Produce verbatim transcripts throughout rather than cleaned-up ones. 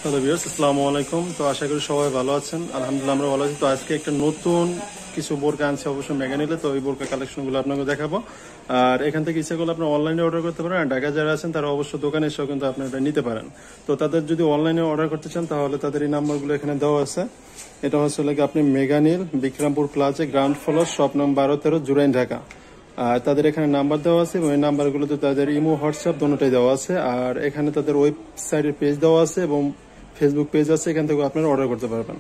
Hello viewers, আসসালামু আলাইকুম। তো আশা করি সবাই ভালো আছেন। আলহামদুলিল্লাহ আমরা ভালো আছি। তো আজকে একটা নতুন কিছু বোরকা আনছি অবশ্যই মেগানিলে। তো এই বোরকা কালেকশনগুলো আপনাকে দেখাবো। আর এখান থেকে ইচ্ছা করলে আপনারা অনলাইনে অর্ডার করতে পারেন। আর ঢাকা যারা আছেন তারা অবশ্যই দোকানে এসেও কিন্তু আপনারা এটা নিতে পারেন। তো তাদের যদি অনলাইনে অর্ডার করতে চান তাহলে তাদের এই নাম্বারগুলো এখানে দেওয়া আছে। এটা হচ্ছে লাগে আপনি মেগানিল Bikrampur plaza ground floor shop number বারো তেরো জুরাইন ঢাকা। আর তাদের এখানে নাম্বার দেওয়া আছে এবং এই নাম্বারগুলোতে তাদের ইমো হোয়াটসঅ্যাপ দুটোটাই দেওয়া আছে। আর এখানে তাদের ওয়েবসাইটের পেজ দেওয়া আছে এবং ফেসবুক পেজ আছে, এখান থেকে আপনারা অর্ডার করতে পারবেন।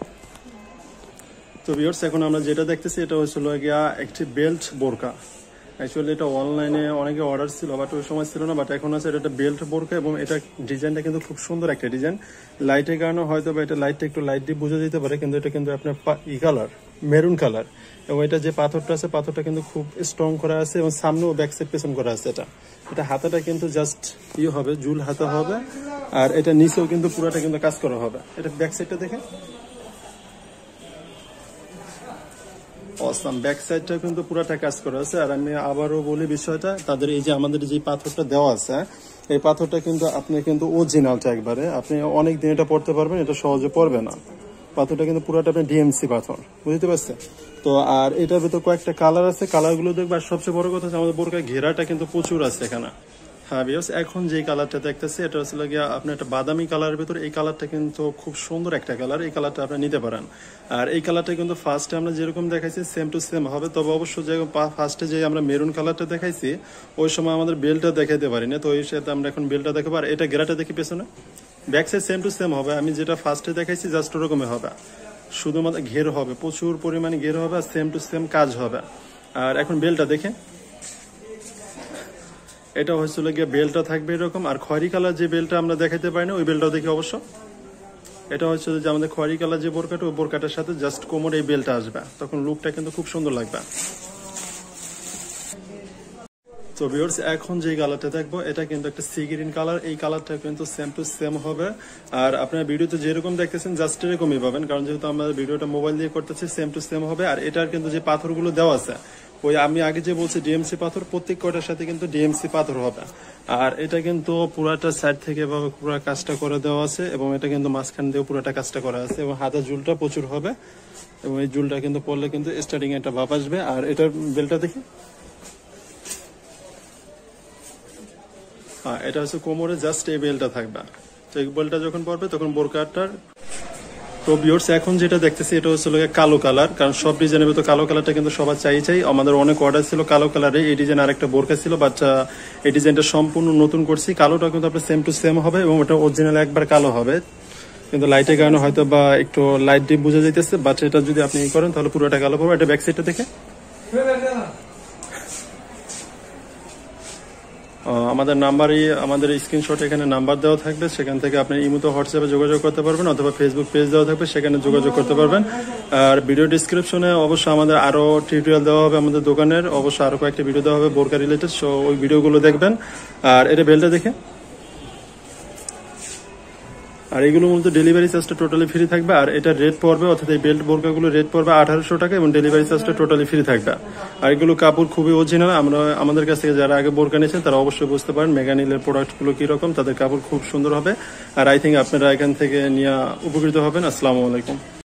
তো ভিউয়ার্স, এখন আমরা যেটা দেখতেছি এটা হচ্ছিল গিয়া একটি বেল্ট বোরকা। অ্যাকচুয়ালি এটা অনলাইনে অনেকে অর্ডার ছিল, বাট ওই সময় ছিল না, বাট এখন আছে এটা একটা বেল্ট বোরকা এবং এটা ডিজাইনটা কিন্তু খুব সুন্দর একটা ডিজাইন। লাইটের কারণে হয়তো বা এটা লাইটটা একটু লাইট দিয়ে বোঝা যেতে পারে, কিন্তু এটা কিন্তু আপনার ই কালার, মেরুন কালার। এবং এটা যে পাথরটা আছে পাথরটা কিন্তু খুব স্ট্রং করা আছে এবং সামনেও ব্যাক সাইড পেছন করা আছে। এটা এটা হাতাটা কিন্তু জাস্ট ইয়ে হবে, জুল হাতা হবে। আর এটা নিচেও কিন্তু পুরোটা কিন্তু কাজ করা হবে। এটা ব্যাক সাইডটা দেখে অসাম, ব্যাক সাইডটা কিন্তু পুরোটা কাজ করা আছে। আর আমি আবারও বলি বিষয়টা, তাদের এই যে আমাদের যে পাথরটা দেওয়া আছে, এই পাথরটা কিন্তু আপনি কিন্তু অরিজিনালটা একবারে আপনি অনেক দিন এটা পড়তে পারবেন, এটা সহজে পড়বে না। পাথরটা কিন্তু পুরোটা আপনার ডিএমসি পাথর, বুঝতে পারছেন তো। আর এটার ভিতর কয়েকটা কালার আছে, কালারগুলো দেখবে। আর সবচেয়ে বড় কথা হচ্ছে আমাদের বোরকার ঘেরাটা কিন্তু প্রচুর আছে এখানে। হ্যাঁ ভিউয়ার্স, এখন যে কালারটা দেখতেছি এটা হচ্ছে গিয়া আপনার একটা বাদামি কালারের ভিতরে। এই কালারটা কিন্তু খুব সুন্দর একটা কালার, এই কালারটা আপনি নিতে পারেন। আর এই কালারটা কিন্তু ফার্স্টে আমরা যেরকম দেখাইছি সেম টু সেম হবে, তবে অবশ্যই যে ফার্স্টে যে আমরা মেরুন কালারটা দেখাইছি ওই সময় আমাদের বেলটা দেখাইতে পারি না, তো ওই সাথে আমরা এখন বেলটা দেখাবো। আর এটা গেরাটা দেখি পেছনে, back side same to same হবে। আমি যেটা ফার্স্টে দেখাইছি জাস্ট ওরকমই হবে, শুধুমাত্র ঘের হবে, প্রচুর পরিমাণে ঘের হবে আর সেম টু সেম কাজ হবে। আর এখন বেলটা দেখে, এটা হচ্ছিল গিয়ে বেলটা থাকবে এরকম। আর খয়েরি কালার যে বেলটা আমরা দেখাতে পারি না ওই বেলটাও দেখি অবশ্য। এটা হচ্ছে যে আমাদের খয়েরি কালার যে বোরকাটা, ওই বোরকাটার সাথে জাস্ট কোমর এই বেলটা আসবে, তখন লুকটা কিন্তু খুব সুন্দর লাগবে। তো ভিউয়ার্স, এখন যে কালারটা দেখবো এটা কিন্তু একটা সি গ্রিন কালার। এই কালারটা কিন্তু সেম টু সেম হবে। আর আপনার ভিডিওতে যেরকম দেখতেছেন জাস্ট এরকমই পাবেন, কারণ যেহেতু আমরা ভিডিওটা মোবাইল দিয়ে করতেছি সেম টু সেম হবে। আর এটার কিন্তু যে পাথরগুলো দেওয়া আছে ওই আমি আগে যে বলছি ডিএমসি পাথর, প্রত্যেক কয়টার সাথে কিন্তু ডিএমসি পাথর হবে। আর এটা কিন্তু পুরাটা সাইড থেকে পুরো কাজটা করে দেওয়া আছে এবং এটা কিন্তু মাঝখান দিয়ে পুরোটা কাজটা করা আছে এবং হাতের জুলটা প্রচুর হবে এবং এই জুলটা কিন্তু পরলে কিন্তু স্টার্টিং একটা ভাব আসবে। আর এটার বেলটা দেখি, হ্যাঁ এটা হচ্ছে কোমরে জাস্ট এই বেলটা থাকবে। তো এই বেলটা যখন পড়বে তখন বোরকাটার। তো ভিউয়ার্স, এখন যেটা দেখতেছি এটা হচ্ছে কালো কালার, কারণ সব ডিজাইনের ভিতরে কালো কালারটা কিন্তু সবার চাই চাই। আমাদের অনেক অর্ডার ছিল কালো কালারে। এই ডিজাইন আরেকটা বোরকা ছিল, বাট এই ডিজাইনটা সম্পূর্ণ নতুন করছি। কালোটা কিন্তু আপনার সেম টু সেম হবে এবং এটা অরিজিনাল একবার কালো হবে, কিন্তু লাইটের কারণে হয়তো বা একটু লাইট ডিপ বোঝা যাইতেছে। বাট এটা যদি আপনি ই করেন তাহলে পুরোটা কালো পাবো। এটা ব্যাক সাইডটা দেখে, আমাদের নাম্বারই আমাদের স্ক্রিনশট এখানে নাম্বার দেওয়া থাকবে, সেখান থেকে আপনি ইমোতে হোয়াটসঅ্যাপে যোগাযোগ করতে পারবেন অথবা ফেসবুক পেজ দেওয়া থাকবে, সেখানে যোগাযোগ করতে পারবেন। আর ভিডিও ডিসক্রিপশনে অবশ্যই আমাদের আরো টিউটোরিয়াল দেওয়া হবে আমাদের দোকানের, অবশ্যই আরো কয়েকটা ভিডিও দেওয়া হবে বোরকা রিলেটেড, সো ওই ভিডিওগুলো দেখবেন। আর এটা বেলটা দেখে, আর এগুলোর মধ্যে ডেলিভারি চার্জটা টোটালি ফ্রি থাকবে। আর এটা রেট পড়বে, অর্থাৎ এই বেল্ট বোরকাগুলো রেট পড়বে আঠারোশো টাকা এবং ডেলিভারি চার্জটা টোটালি ফ্রি থাকবে। আর এগুলো কাপড় খুবই অরিজিনাল। আমরা আমাদের কাছ থেকে যারা আগে বোরকা নিয়েছেন তারা অবশ্যই বুঝতে পারেন মেগানিলের প্রোডাক্টগুলো কিরকম, তাদের কাপড় খুব সুন্দর হবে। আর আই থিঙ্ক আপনারা এখান থেকে নিয়ে উপকৃত হবেন। আসসালামু আলাইকুম।